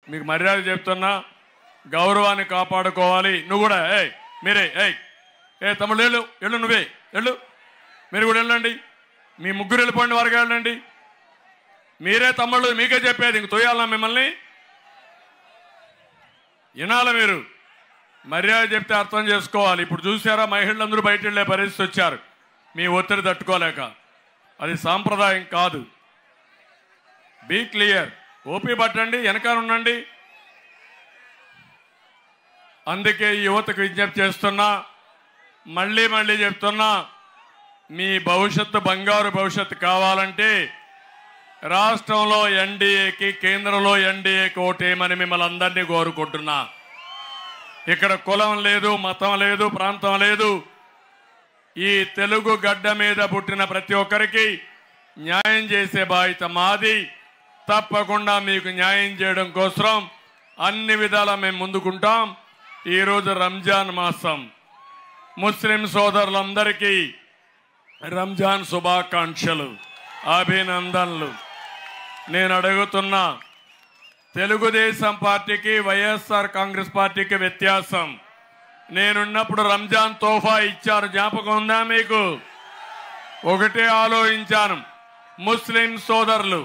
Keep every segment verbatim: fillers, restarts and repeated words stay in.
మీకు మర్యాద చెప్తున్నా, గౌరవాన్ని కాపాడుకోవాలి. నువ్వు కూడా ఏయ్ మీరే ఏయ్ ఏ తమ్ముళ్ళు వెళ్ళు వెళ్ళు నువ్వే వెళ్ళు, మీరు కూడా వెళ్ళండి, మీ ముగ్గురు వెళ్ళిపోండి, వరకు వెళ్ళండి. మీరే తమ్ముళ్ళు, మీకే చెప్పేది, ఇంక తోయాలన్నా మిమ్మల్ని వినాలి. మీరు మర్యాద చెప్తే అర్థం చేసుకోవాలి. ఇప్పుడు చూసారా, మహిళలందరూ బయట వెళ్ళే పరిస్థితి వచ్చారు మీ ఒత్తిడి తట్టుకోలేక. అది సాంప్రదాయం కాదు. బీ క్లియర్, ఓపీ పట్టండి, వెనకాల ఉండండి. అందుకే యువతకు విజ్ఞప్తి చేస్తున్నా, మళ్ళీ మళ్ళీ చెప్తున్నా, మీ భవిష్యత్తు బంగారు భవిష్యత్తు కావాలంటే రాష్ట్రంలో ఎన్డీఏకి, కేంద్రంలో ఎన్డీఏకి ఓటేయమని మిమ్మల్ని అందరినీ కోరుకుంటున్నా. ఇక్కడ కులం లేదు, మతం లేదు, ప్రాంతం లేదు. ఈ తెలుగు గడ్డ మీద పుట్టిన ప్రతి ఒక్కరికి న్యాయం చేసే బాధ్యత మాది. తప్పకుండా మీకు న్యాయం చేయడం కోసం అన్ని విధాలా మేము ముందుకుంటాం. ఈరోజు రంజాన్ మాసం, ముస్లిం సోదరులందరికీ రంజాన్ శుభాకాంక్షలు, అభినందనలు. నేను అడుగుతున్నా, తెలుగుదేశం పార్టీకి వైఎస్ఆర్ కాంగ్రెస్ పార్టీకి వ్యత్యాసం. నేనున్నప్పుడు రంజాన్ తోఫా ఇచ్చారు, జ్ఞాపకం ఉందా మీకు? ఒకటే ఆలోచించాను, ముస్లిం సోదరులు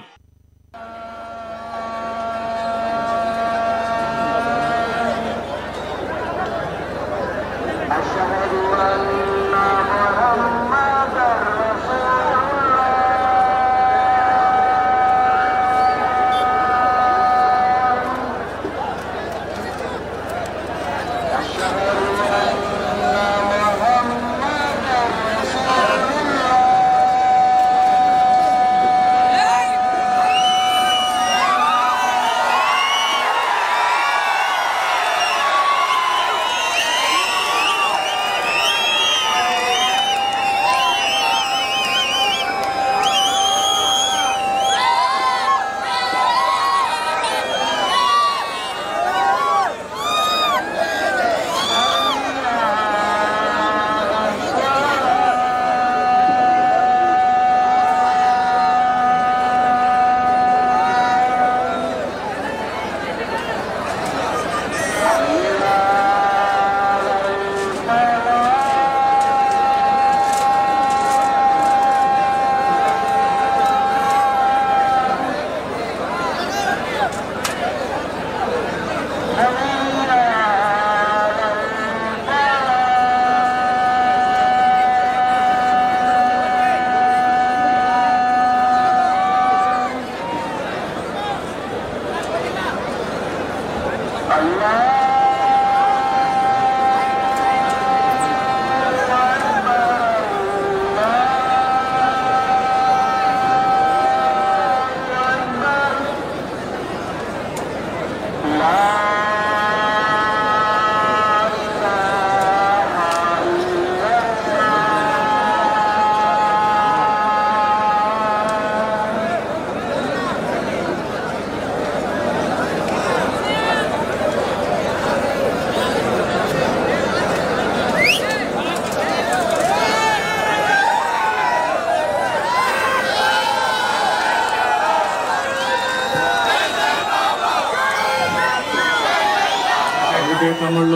తమ్ముళ్ళు,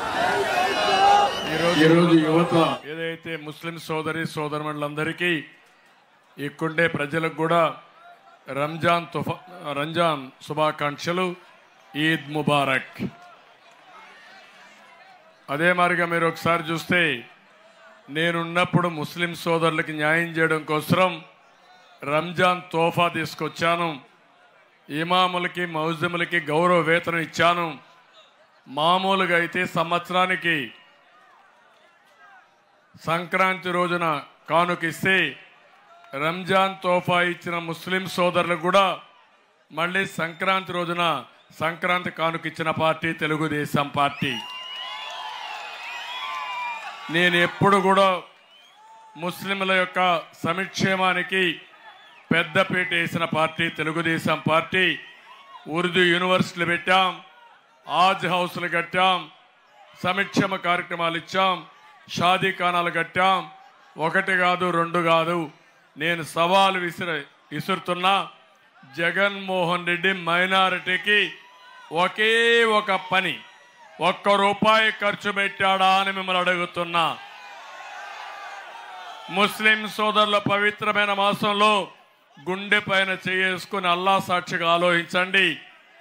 ఈరోజు యువత ఏదైతే ముస్లిం సోదరి సోదరులందరికీ, ఇక్కడే ప్రజలకు కూడా రంజాన్ తుఫా రంజాన్ శుభాకాంక్షలు, ఈద్ ముబారక్. అదే మాదిరిగా మీరు ఒకసారి చూస్తే, నేనున్నప్పుడు ముస్లిం సోదరులకి న్యాయం చేయడం కోసం రంజాన్ తోఫా తీసుకొచ్చాను. ఇమాములకి, మౌజములకి గౌరవ వేతనం ఇచ్చాను. మామూలుగా అయితే సంవత్సరానికి సంక్రాంతి రోజున కానుకిస్తే, రంజాన్ తోఫా ఇచ్చిన ముస్లిం సోదరులకు కూడా మళ్ళీ సంక్రాంతి రోజున సంక్రాంతి కానుకిచ్చిన పార్టీ తెలుగుదేశం పార్టీ. నేను ఎప్పుడు కూడా ముస్లింల యొక్క సంక్షేమానికి పెద్దపీట వేసిన పార్టీ తెలుగుదేశం పార్టీ. ఉర్దూ యూనివర్సిటీలు పెట్టాం, ఆజ్ హౌస్లు కట్టాం, సంక్షేమ కార్యక్రమాలు ఇచ్చాం, షాదీ ఖానాలు కట్టాం. ఒకటి కాదు, రెండు కాదు. నేను సవాలు విసిర విసురుతున్నా, జగన్మోహన్ రెడ్డి మైనారిటీకి ఒకే ఒక పని, ఒక్క రూపాయి ఖర్చు పెట్టాడా అని మిమ్మల్ని అడుగుతున్నా. ముస్లిం సోదరుల పవిత్రమైన మాసంలో గుండె పైన చేసుకుని అల్లా సాక్షిగా ఆలోచించండి.